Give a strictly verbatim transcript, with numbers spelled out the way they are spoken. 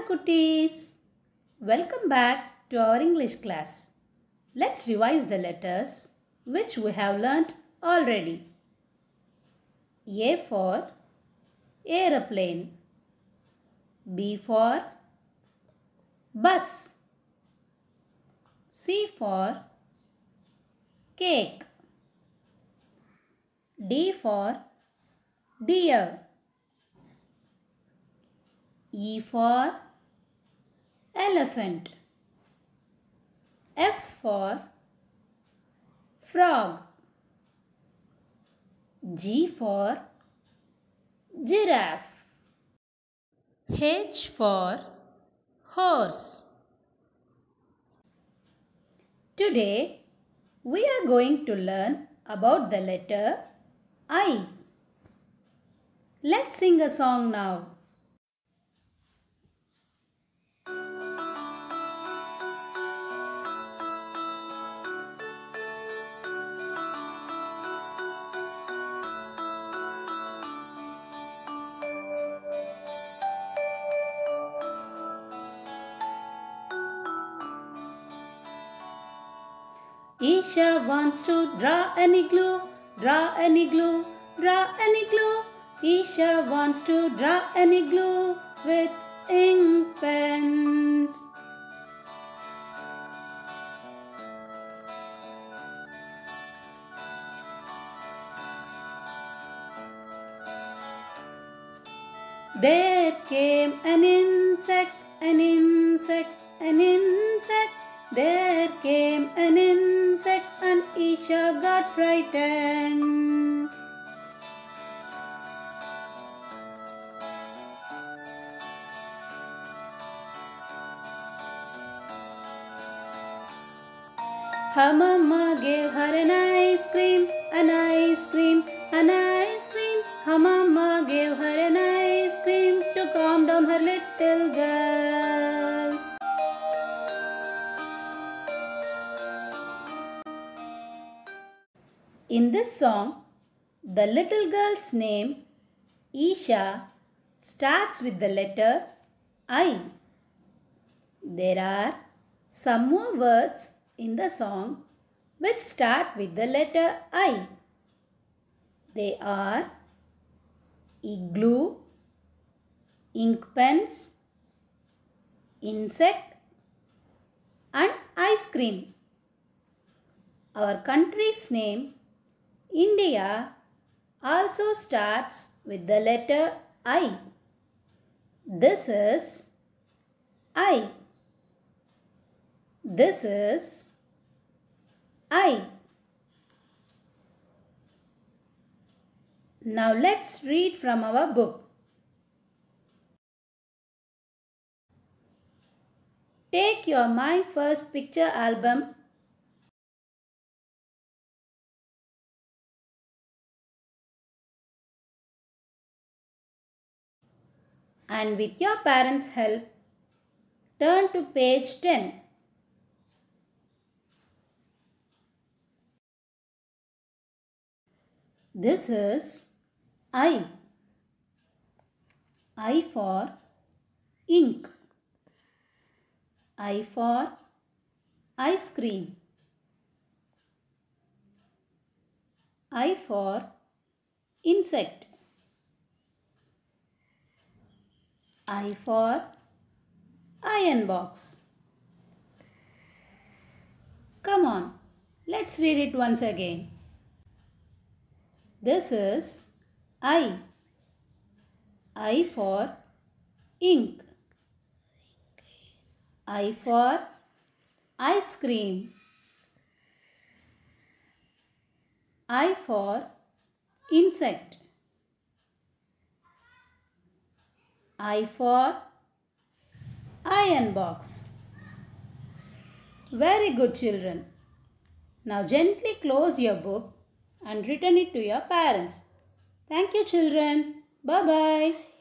Kutties! Welcome back to our English class. Let's revise the letters which we have learnt already. A for aeroplane. B for bus. C for cake. D for deer. E for elephant. F for frog. G for giraffe. H for horse. Today we are going to learn about the letter I. Let's sing a song now. Isha wants to draw an igloo, draw an igloo, draw an igloo. Isha wants to draw an igloo with ink pens. There came an insect, an insect, an insect. There came an insect and Isha got frightened. Her mama gave her an ice cream, an ice cream, an ice cream. Her mama gave her an ice cream to calm down her little girl. In this song, the little girl's name, Isha, starts with the letter I. There are some more words in the song which start with the letter I. They are igloo, ink pens, insect and ice cream. Our country's name, India, also starts with the letter I. This is I. This is I. Now let's read from our book. Take your My First Picture album and with your parents' help, turn to page ten. This is I. I for ink. I for ice cream. I for insect. I for iron box. Come on, let's read it once again. This is I. I for ink. I for ice cream. I for insect. I for iron box. Very good, children. Now gently close your book and return it to your parents. Thank you, children. Bye-bye.